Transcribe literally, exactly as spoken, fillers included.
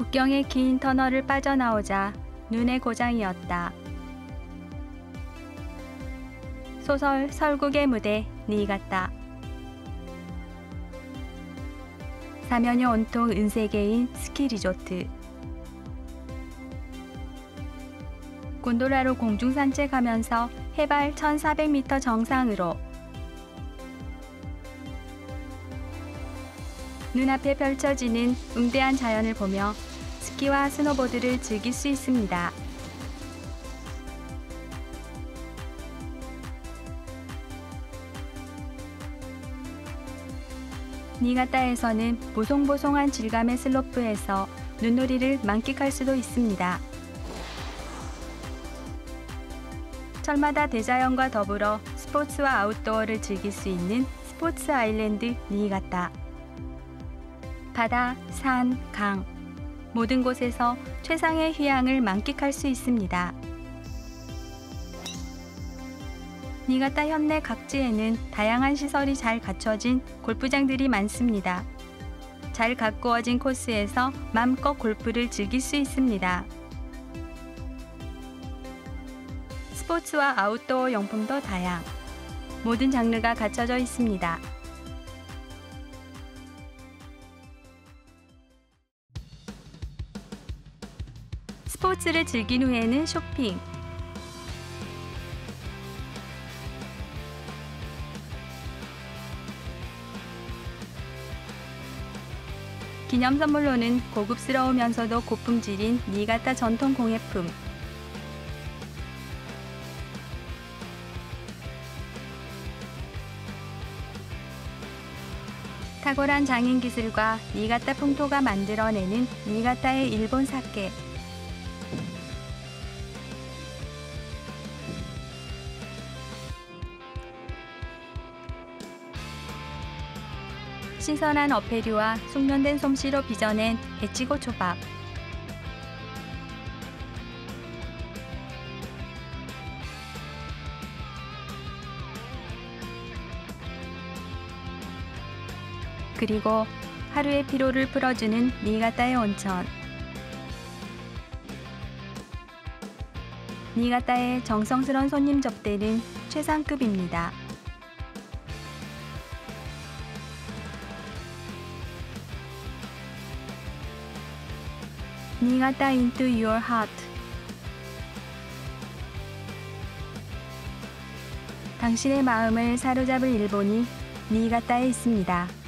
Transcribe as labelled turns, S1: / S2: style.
S1: 국경의 긴 터널을 빠져나오자 눈의 고장이었다. 소설 설국의 무대 니이가타. 사면이 온통 은세계인 스키 리조트. 곤돌라로 공중 산책하면서 해발 천사백 미터 정상으로 눈앞에 펼쳐지는 웅대한 자연을 보며 스키와 스노보드를 즐길 수 있습니다. 니이가타에서는 보송보송한 질감의 슬로프에서 눈놀이를 만끽할 수도 있습니다. 철마다 대자연과 더불어 스포츠와 아웃도어를 즐길 수 있는 스포츠 아일랜드 니이가타. 바다, 산, 강, 모든 곳에서 최상의 휴양을 만끽할 수 있습니다. 니이가타 현내 각지에는 다양한 시설이 잘 갖춰진 골프장들이 많습니다. 잘 가꾸어진 코스에서 마음껏 골프를 즐길 수 있습니다. 스포츠와 아웃도어 용품도 다양, 모든 장르가 갖춰져 있습니다. 스포츠를 즐긴 후에는 쇼핑. 기념 선물로는 고급스러우면서도 고품질인 니이가타 전통 공예품, 탁월한 장인 기술과 니이가타 풍토가 만들어내는 니이가타의 일본 사케. 신선한 어패류와 숙련된 솜씨로 빚어낸 에치고 초밥. 그리고 하루의 피로를 풀어주는 니이가타의 온천. 니이가타의 정성스러운 손님 접대는 최상급입니다. 니이가타 into your heart. 당신의 마음을 사로잡을 일본이 니이가타에 있습니다.